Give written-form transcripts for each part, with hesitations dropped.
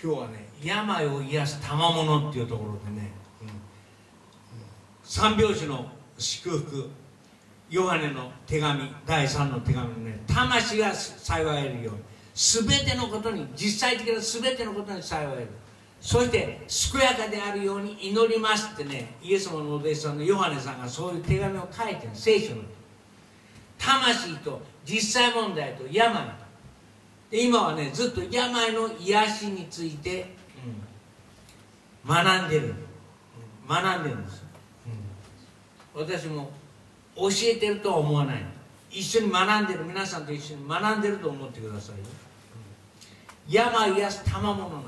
今日はね、病を癒す賜物っていうところでね、三拍子の祝福、ヨハネの手紙、第3の手紙のね、魂が幸えるように、すべてのことに、実際的なすべてのことに幸える。そして健やかであるように祈りますってね、イエス様のお弟子さんのヨハネさんがそういう手紙を書いてる、聖書の魂と実際問題と病で、今はねずっと病の癒しについて、学んでるんです、私も教えてるとは思わない。一緒に学んでる、皆さんと一緒に学んでると思ってくださいよ。病を癒す賜物なんです。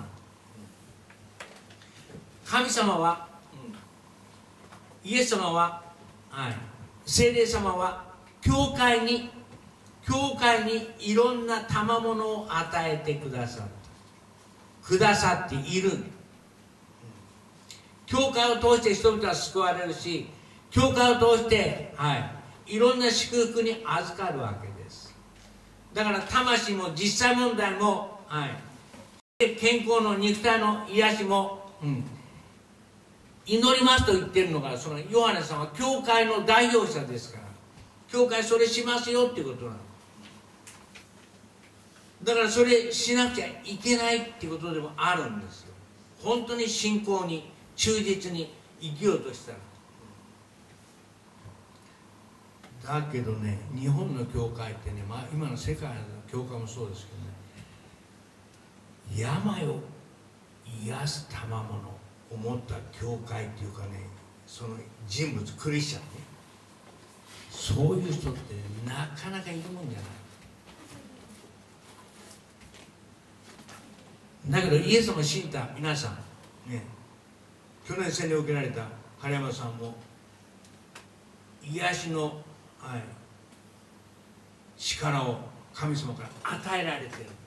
神様は、イエス様は、聖霊様は教会にいろんな賜物を与えてくださっている。教会を通して人々は救われるし、教会を通して、いろんな祝福に預かるわけです。だから魂も実際問題も、健康の肉体の癒しも、祈りますと言ってるのが、そのヨハネさんは教会の代表者ですから、教会それしますよっていうことなの。だからそれしなくちゃいけないっていうことでもあるんですよ。本当に信仰に忠実に生きようとしたら。だけどね、日本の教会ってね、今の世界の教会もそうですけどね、病を癒す賜物を持った教会っていうかね、その人物、クリスチャンね、そういう人ってなかなかいるもんじゃない。だけどイエス様を信じた皆さんね、去年洗礼を受けられた原山さんも癒しの、力を神様から与えられている。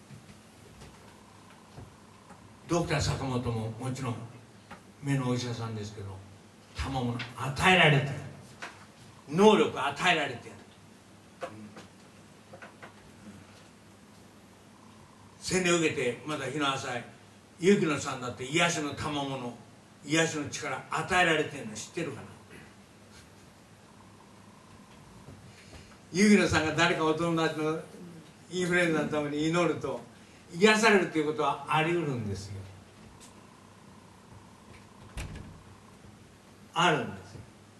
ドクター坂本ももちろん目のお医者さんですけど、賜物与えられている、能力与えられている。洗礼を受けてまだ日の浅い雪乃さんだって癒しの賜物、癒しの力与えられてるの知ってるかな。雪乃さんが誰かお友達のインフルエンザのために祈ると癒されるということはあり得るんですよ。あるんですよ。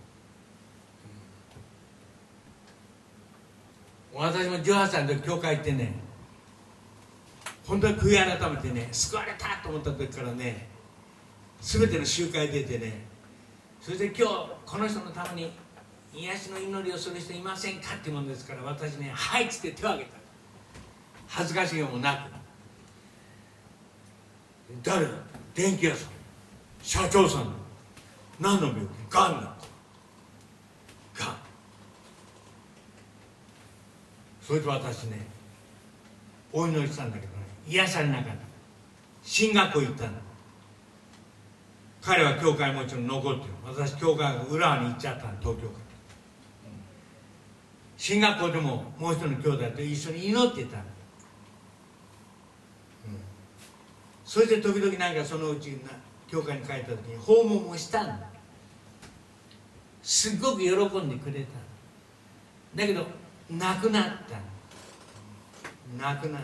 私も18歳の時教会行ってね、本当に悔い改めてね、救われたと思った時からね、全ての集会出てね、そして今日この人のために癒しの祈りをする人いませんかっていうもんですから、私ね、はいっつって手を挙げた。恥ずかしげもなく。誰だ、電気屋さん、社長さん、何の病気、がんだ、がん。それと私ね、お祈りしたんだけどね、癒されなかった。進学校行ったんだ。彼は教会もちろん残ってる。私教会が浦和に行っちゃったんだ、東京から。進学校でももう一人の兄弟と一緒に祈ってたんだ。それで時々なんかそのうち教会に帰った時に訪問もしたんだ。すごく喜んでくれた。だけど亡くなった。亡くなった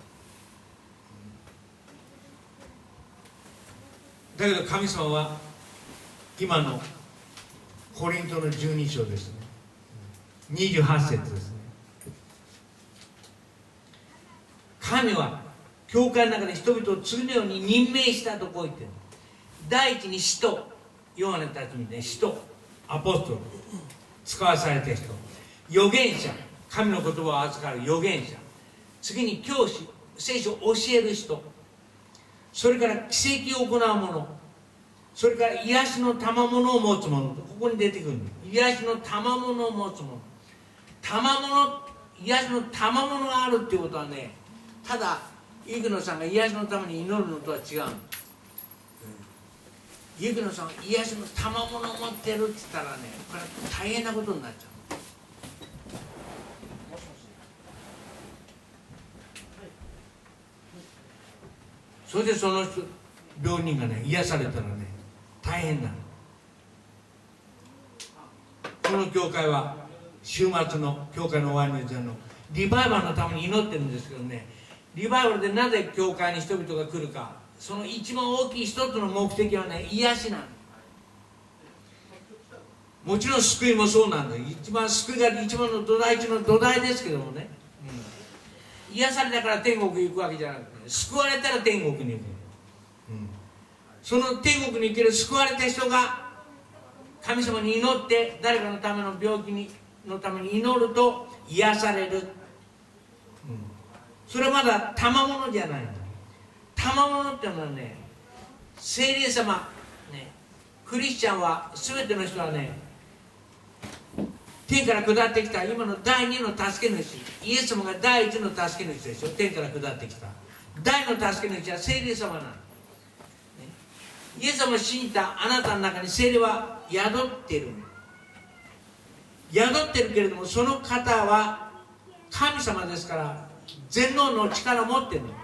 。だけど神様は今のコリントの12章ですね、28節ですね。神は教会の中で人々を次のように任命したとこう言ってる。第一に使徒、ヨハネたちにね、使徒、アポストル、使わされた人、預言者、神の言葉を預かる預言者、次に教師、聖書を教える人、それから奇跡を行う者、それから癒しの賜物を持つ者とここに出てくる。癒しの賜物を持つ者、癒しの賜物があるっていうことはね、ただ生野さんが癒しのために祈るのとは違う。生野さんが癒しの賜物を持ってるって言ったらね、これは大変なことになっちゃう。 それでその人病人がね癒されたらね大変なの。この教会は週末の教会の終わりのリバイバルのために祈ってるんですけどね、リバイバルでなぜ教会に人々が来るか、その一番大きい一つの目的はね、癒しなの。もちろん救いもそうなんだ。一番救いが一番の土台中の土台ですけどもね、癒されたから天国に行くわけじゃなくて、救われたら天国に行く、その天国に行ける救われた人が神様に祈って誰かのための病気のために祈ると癒される、それはまだ賜物じゃないの。賜物っていうのはね、聖霊様、ね、クリスチャンは全ての人はね、天から下ってきた今の第二の助け主、イエス様が第一の助け主でしょ。天から下ってきた第の助け主は聖霊様なの、イエス様を信じたあなたの中に聖霊は宿ってるけれども、その方は神様ですから全能の力を持ってるの。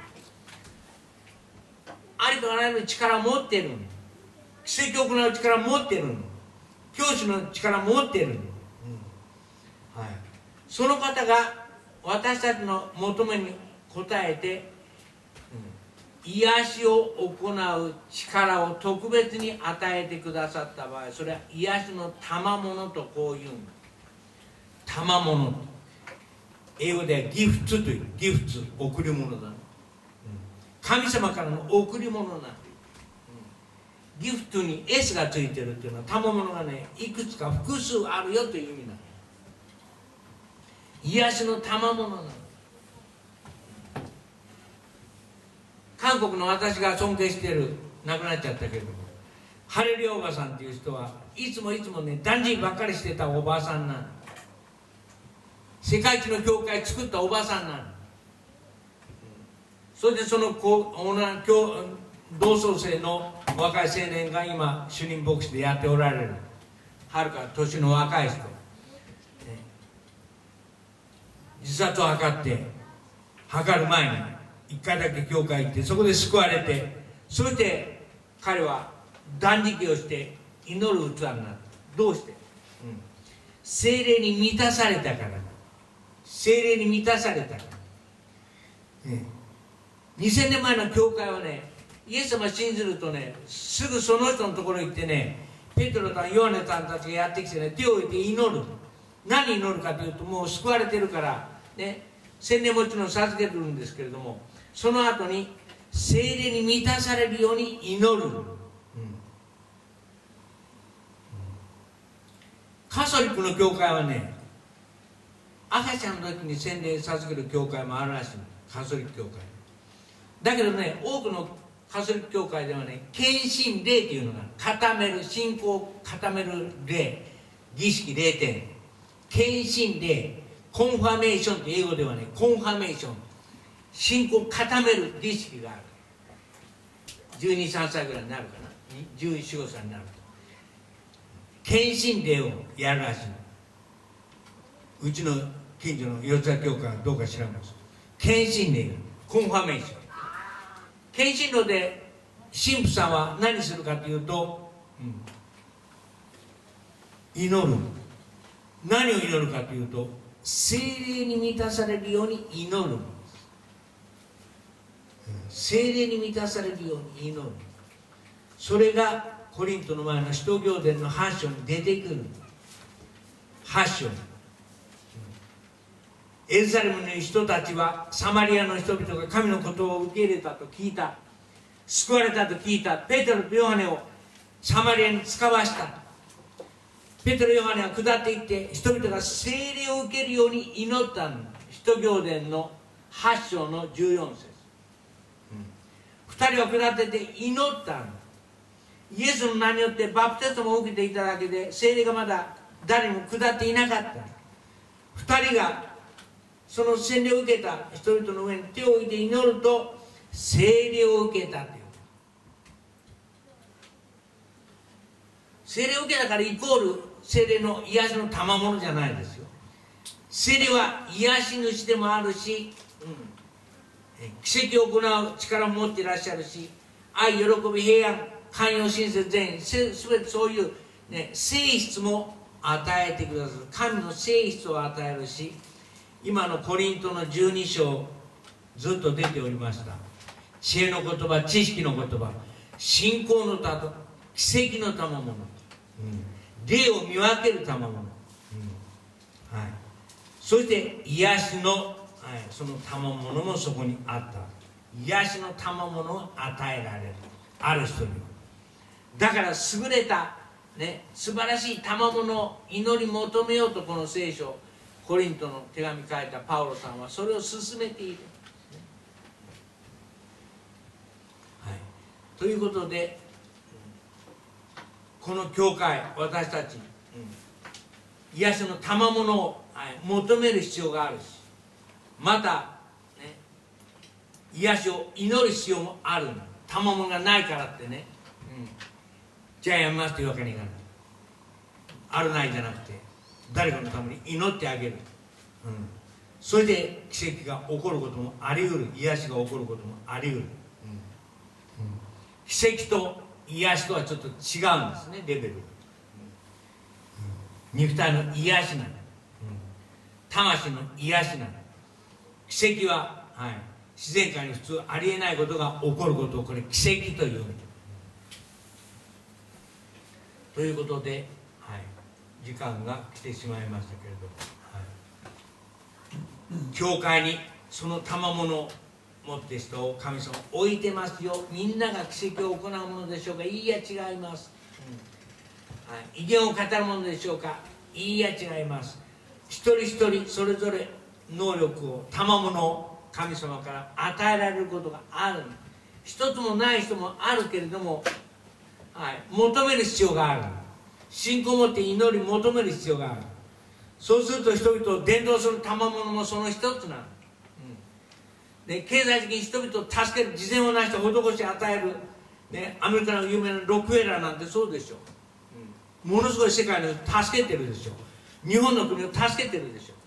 ありとあらゆる力を持ってるの。奇跡を行う力を持ってるの。教師の力を持ってるの、その方が私たちの求めに応えて、癒しを行う力を特別に与えてくださった場合、それは癒しの賜物とこういうの。賜物、英語ではギフトという、ギフト、贈り物だ、神様からの贈り物なの、ギフトに S がついてるっていうのは賜物がね、いくつか複数あるよという意味なの。癒しの賜物なの。韓国の私が尊敬している、亡くなっちゃったけれども、ハレリおばさんっていう人はいつもね、断食ばっかりしてたおばあさんなの。世界一の教会作ったおばさんなの。それでその同窓生の若い青年が今主任牧師でやっておられる、はるか年の若い人、自殺を図る前に一回だけ教会行って、そこで救われて、そして彼は断食をして祈る器になった。どうして？聖霊に満たされたから。聖霊に満たされたから。2000年前の教会はね、イエス様を信じるとね、すぐその人のところに行ってね、ペテロとヨハネさんたちがやってきてね、手を置いて祈る。何祈るかというと、もう救われてるからね、洗礼もちろん授けてるんですけれども、その後に聖霊に満たされるように祈る、カソリックの教会はね、赤ちゃんの時に洗礼授ける教会もあるらしい。カソリック教会だけどね、多くのカソリック教会ではね、献身礼というのが固める、信仰を固める礼、儀式0点、献身礼、コンファメーションって英語ではね、コンファメーション、信仰を固める儀式がある。12、3歳ぐらいになるかな、14、15歳になると献身礼をやるらしい。うちの近所の四谷教会はどうか知らんます。献身礼、コンファメーション。献身礼で神父さんは何するかというと、祈る。何を祈るかというと、聖霊に満たされるように祈る。聖霊に満たされるように祈る。それがコリントの前の使徒行伝の8章に出てくる。8章にエルサレムの人たちはサマリアの人々が神のことを受け入れたと聞いた、救われたと聞いた。ペテロとヨハネをサマリアに使わした。ペテロ・ヨハネは下っていって人々が聖霊を受けるように祈ったの。使徒行伝の8章の14節、2人は下っていって祈ったの。イエスの名によってバプテスマを受けていただけで聖霊がまだ誰にも下っていなかった。2人がその洗礼を受けた人々の上に手を置いて祈ると聖霊を受けたという。聖霊を受けたからイコール聖霊の癒しの賜物じゃないですよ。聖霊は癒し主でもあるし、 奇跡を行う力も持っていらっしゃるし、愛、喜び、平安、寛容、親切、善意、すべてそういう、ね、性質も与えてくださる。神の性質を与えるし、今のコリントの12章ずっと出ておりました。知恵の言葉、知識の言葉、信仰のたと奇跡の賜物、霊を見分ける賜物、はい、そして癒しの、はい、その賜物もそこにあった。癒しの賜物を与えられる、ある人には。だから優れた、ね、素晴らしい賜物を祈り求めようと、この聖書コリントの手紙書いたパウロさんはそれを進めている、はい、ということで、この教会、私たち、癒しの賜物を、はい、求める必要があるし、また、ね、癒しを祈る必要もある。賜物がないからってね、じゃあやめますというわけにいかない。あるないじゃなくて、誰かのために祈ってあげる、それで奇跡が起こることもあり得る。癒しが起こることもあり得る、奇跡と癒しとはちょっと違うんですね、レベル、肉体の癒しなの、魂の癒しなの。奇跡は、はい、自然界に普通ありえないことが起こることをこれ奇跡という。ということで、はい、時間が来てしまいましたけれども、はい、教会にその賜物を持って人を神様置いてますよ。みんなが奇跡を行うものでしょうか。いいや違います、はい、威厳を語るものでしょうか。いいや違います。一人一人それぞれ能力を、賜物を神様から与えられることがある。一つもない人もあるけれども、はい、求める必要がある。信仰を持って祈り求める必要がある。そうすると人々を伝道する賜物もその一つなの、で経済的に人々を助ける、慈善をなして施し与える、ね、アメリカの有名なロックフェラーなんてそうでしょ、ものすごい世界の助けてるでしょ。日本の国を助けてるでしょ、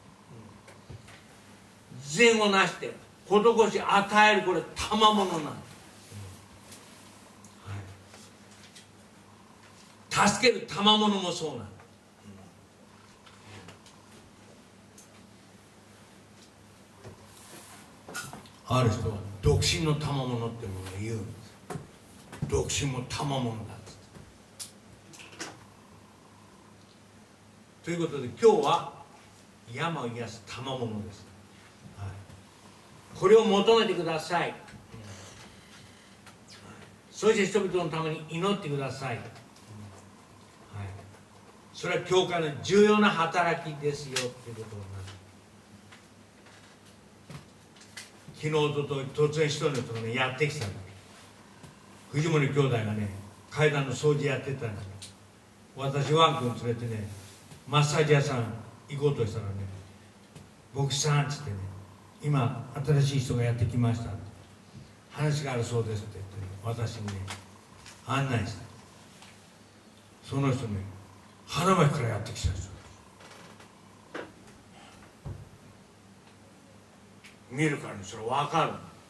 慈善をなして施し与える、これ賜物なの、助ける賜物もそうなの、ある人は独身の賜物ってものを言うんです。独身も賜物だって。ということで今日は病を癒す賜物です、はい、これを求めてください、そして人々のために祈ってください、それは教会の重要な働きですよということになる。昨日おととい突然一人の人がねやってきたの。藤森兄弟がね階段の掃除やってたんです。私ワン君連れてねマッサージ屋さん行こうとしたらね「牧師さん」っつってね「今新しい人がやってきました」って「話があるそうです」って言って、ね、私にね案内した。その人ね花巻からやってきたんですよ。見るからにそれ分かる。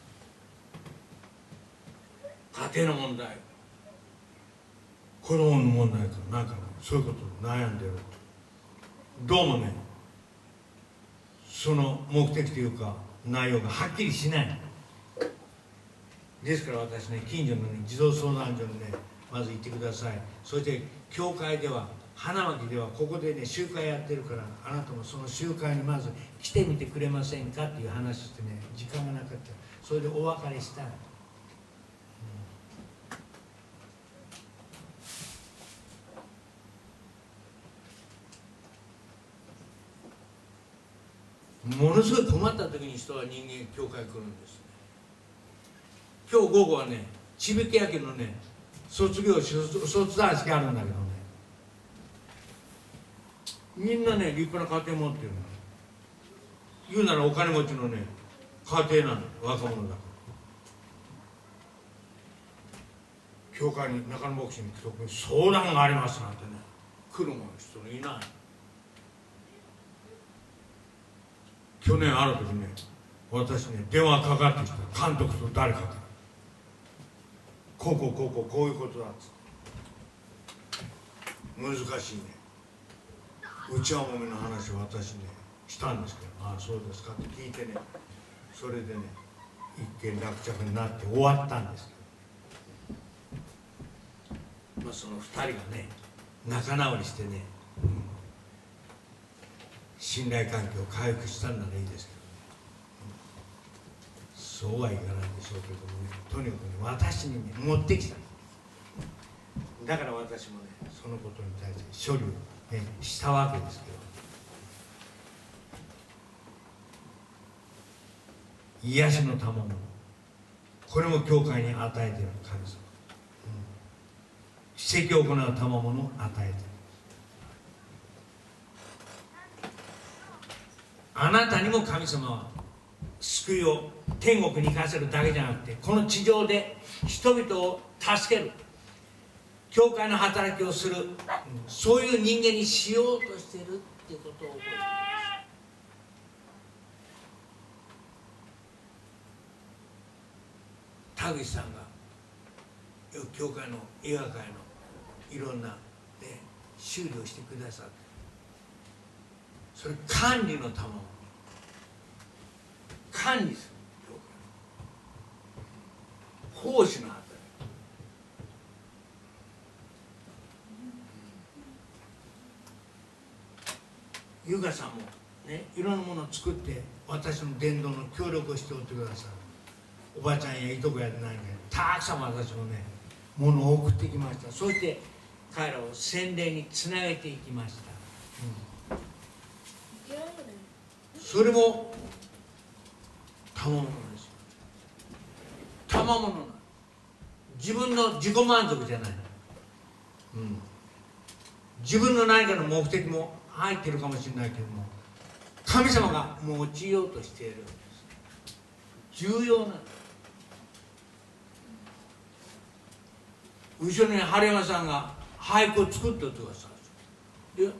家庭の問題、子供の問題かなんかそういうことで悩んでる。どうもねその目的というか内容がはっきりしない。ですから私ね近所の、ね、児童相談所にねまず行ってください。そして教会では花巻ではここでね集会やってるから、あなたもその集会にまず来てみてくれませんかっていう話してね、時間がなかった。それでお別れした、ものすごい困った時に人は人間教会来るんですね。今日午後はねちびき野球のね卒団式あるんだけどね、みんなね立派な家庭持ってるの。言うならお金持ちのね家庭なの、若者だから。教会に中野牧師に来て相談がありますなんてね来るもの人いない。去年ある時ね私ね、電話かかってきた。監督と誰かから、こういうことだっつって。難しいね。内輪もめの話を私ねしたんですけど、ああそうですかって聞いてね、それでね一件落着になって終わったんですけど、その2人がね仲直りしてね、信頼関係を回復したんならいいですけどね、そうはいかないでしょうけどもね、とにかくね私にね持ってきた。だから私もねそのことに対して処理を、ね、したわけですけど、癒しの賜物、これも教会に与えている神様、奇跡を行う賜物を与えている。あなたにも神様は救いを天国に行かせるだけじゃなくて、この地上で人々を助ける教会の働きをする、そういう人間にしようとしているっていうことを覚えています。田口さんが教会の映画界のいろんな、ね、修理をしてくださって、それ管理の賜物、管理する教会の奉仕の働き。優香さんもね、いろんなものを作って私の伝道の協力をしておってくださる。おばあちゃんやいとこやないね、たくさん私もね物を送ってきました。そして彼らを洗礼につなげていきました、それも賜物ですよ。賜物なの。自分の自己満足じゃない、自分の何かの目的も入っているかもしれないけども、神様が用いようとしているんです。重要なの。後ろに春山さんが俳句を作っておいてください。で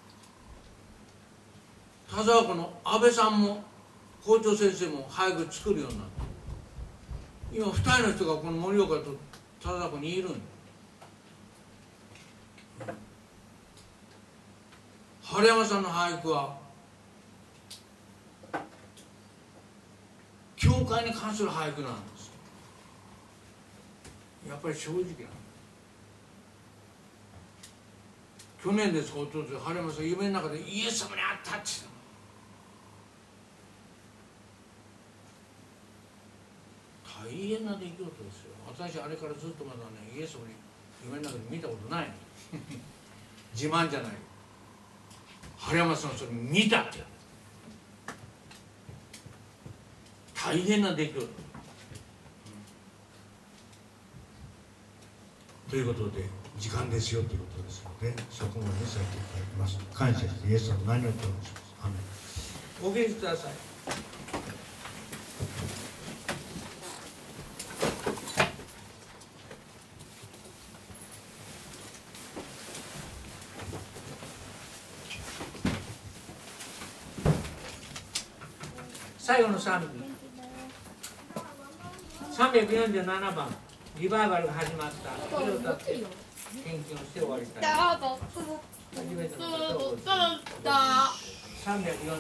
田沢湖の安倍さんも校長先生も俳句作るようになった。今2人の人がこの盛岡と田沢湖にいるんだ。春山さんの俳句は教会に関する俳句なんですよ。やっぱり正直なの。去年ですか、おととし春山さん夢の中でイエス様に会ったって言ったの。大変な出来事ですよ。私あれからずっとまだねイエス様に夢の中で見たことない自慢じゃない。春山さんそれ見たって大変な出来事、ということで時間ですよということですので、そこまでさせていただきます。感謝してイエス様の何をとお願いします。アメン。お元気ください。最後の賛美347番、リバイバルが始まった日を経って献金をして終わりたい。初めての方を348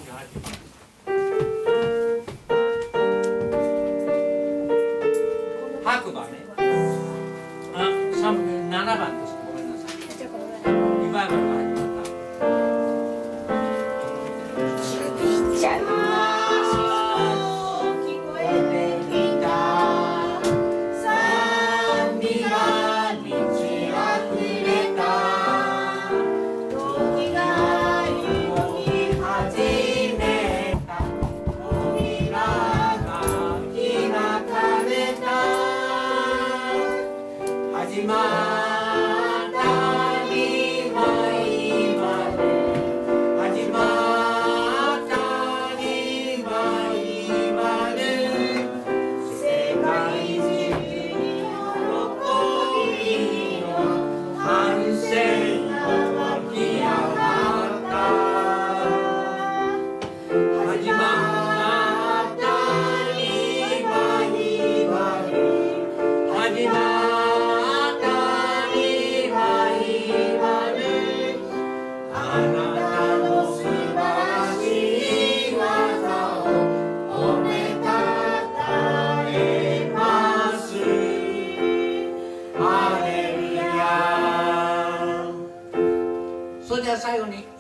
番、白馬ね、307番です。ごめんなさい。リバイバルが始まった。始まった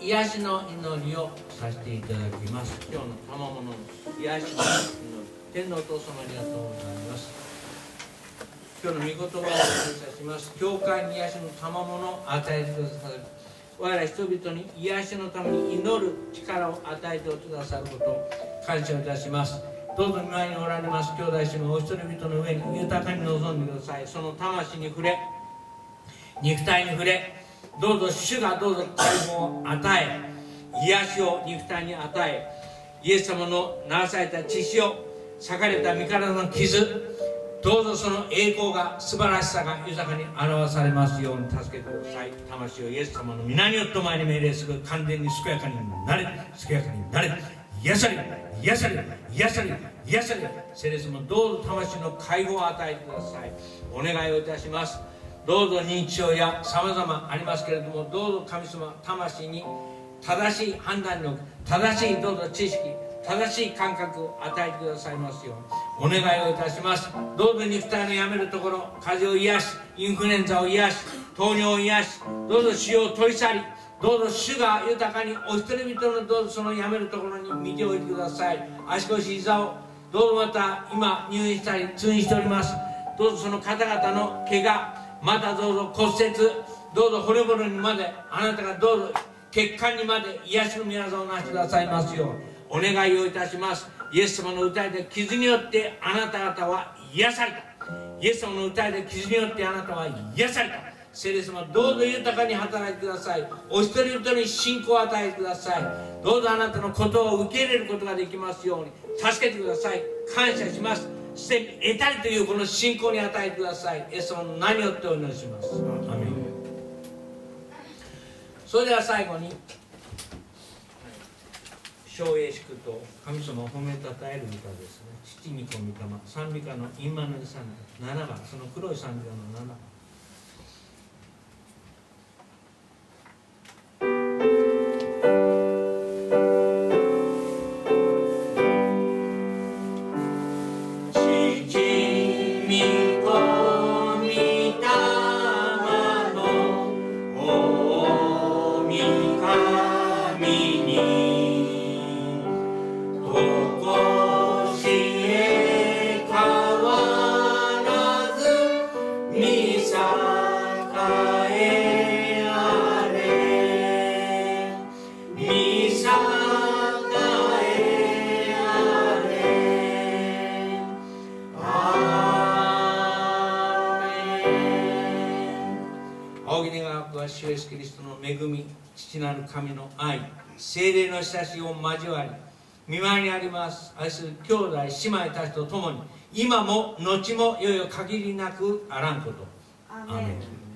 癒しの祈りをさせていただきます。今日の賜物の癒しの祈り、天のお父様ありがとうございます。今日の御言葉を感謝します。教会に癒しの賜物を与えてくださる、我ら人々に癒しのために祈る力を与えてくださることを感謝いたします。どうぞ御前におられます兄弟姉妹お一人々の上に豊かに臨んでください。その魂に触れ、肉体に触れ、どうぞ主がどうぞ解放を与え、癒しを肉体に与え、イエス様の流された血潮、裂かれた身体の傷、どうぞその栄光が素晴らしさが豊かに表されますように助けてください。魂をイエス様の皆によって前に命令する。完全に健やかになれ、健やかになれ、癒され、癒され、癒され、癒され。聖霊様どうぞ魂の解放を与えてください。お願いをいたします。どうぞ認知症やさまざまありますけれども、どうぞ神様魂に正しい判断力、正しいどうぞ知識、正しい感覚を与えてくださいますようにお願いをいたします。どうぞ肉体のやめるところ、風邪を癒し、インフルエンザを癒し、糖尿を癒し、どうぞ腫瘍を取り去り、どうぞ主が豊かにお一人々のどうぞそのやめるところに見ておいてください。足腰膝をどうぞまた今入院したり通院しております。どうぞその方々の怪我、またどうぞ骨折、どうぞ骨々にまであなたがどうぞ血管にまで癒しの御業をなしてくださいますようお願いをいたします。イエス様の訴えた傷によってあなた方は癒された。イエス様の訴えた傷によってあなたは癒された。聖霊様どうぞ豊かに働いてください。お一人一人に信仰を与えてください。どうぞあなたのことを受け入れることができますように助けてください。感謝します。すでに得たりというこの信仰に与えてください。イエス様の名によってお祈りします。アメン。それでは最後に唱詠祝と神様を褒めたたえる歌ですね。父に子御霊、賛美歌の今の7番、その黒い賛美歌の7番。主イエスキリストの恵み、父なる神の愛、聖霊の親しみを交わり、御前にあります愛する兄弟姉妹たちと共に今も後もいよいよ限りなくあらんこと。アーメン。